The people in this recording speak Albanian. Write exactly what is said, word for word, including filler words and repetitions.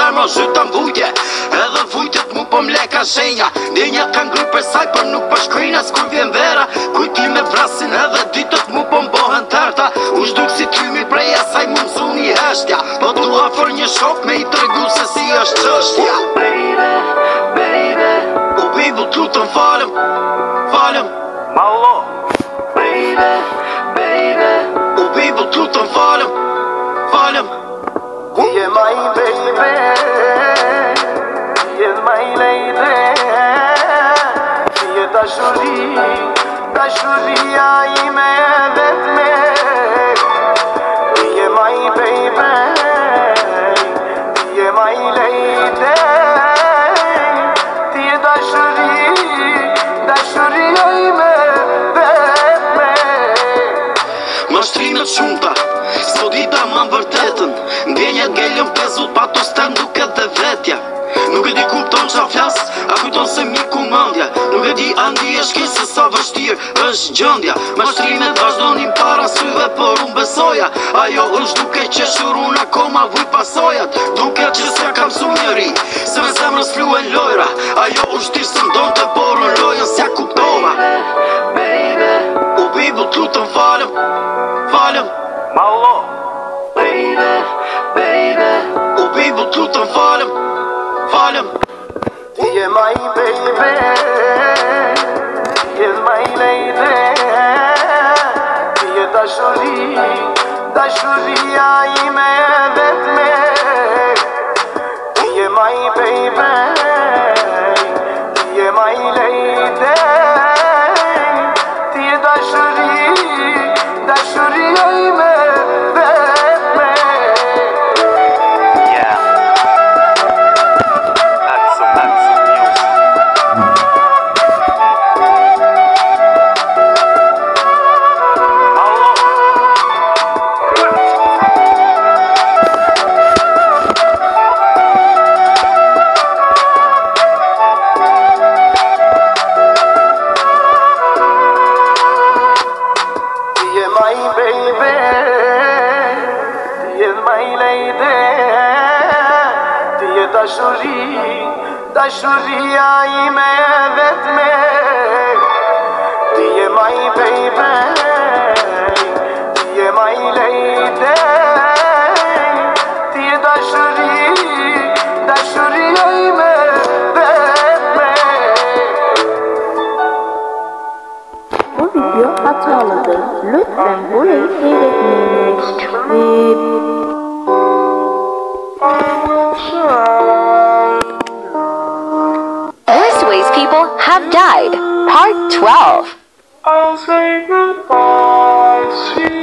zemra zhyta m'vujtje, edhe vujtjet mu po m'leka shenja. Ndjenjat kanë ngry për saj, për nuk për shkrina s'kur vjen vera. Kujtime vrasin edhe ditët mu po m'bohen tërta. U shduk si tymi prej asaj mu m'zu një heshtja. Po du afor një shok me i tregu se si është qështja. Baby, baby, o baby t'lutëm falem, falem. Malo. Baby, baby, o baby t'lutëm falem, falem. Ti je my baby, ti je my lady. Ti je dashuri, dashuria ime e vetme. Ti je my baby, ti je my lady. Ti je dashuri, dashuria ime e vetme. Mashtrimet shumta, s'po dita ma vërtetën. Ndjenjat ngellën pezut pa to stem duket dhe vetja. Nuk e di kupton qa flas, a kujton se mi ku mëndja. Nuk e di andi e shke se sa vështir është gjëndja. Mashtrimet vazhdonin para syve, por unë besoja. Ajo është duke qeshur unë akoma vuj pasojat. Duke që s'ja kam su njëri, se me zemrës fluen lojra. Ajo është tirë së ndonte, por unë lojën s'ja kuptova. Baby, o baby t'lutëm falem, falem. Malo. Baby, baby, o baby t'lutëm falem, falem. Ti je my baby, ti je my lady. Ti je dashuri, dashuria ime e vetme. Ti je my baby, ti je my lady. Ti je dashuri, dashuria ime e vetme. Yeah. That's some, that's some music. Hello. Ti je my baby, ti je my lady. Ti je dashuri, dashuria ime e vetme. Ti je my baby, ti je my lady. Ti je dashuri, dashuria ime e vetme. Bu video hatalıdır. Lütfen burayı seyretmeyiniz. Ve Worst ways people have died. Part twelve. I'll say goodbye, sweet.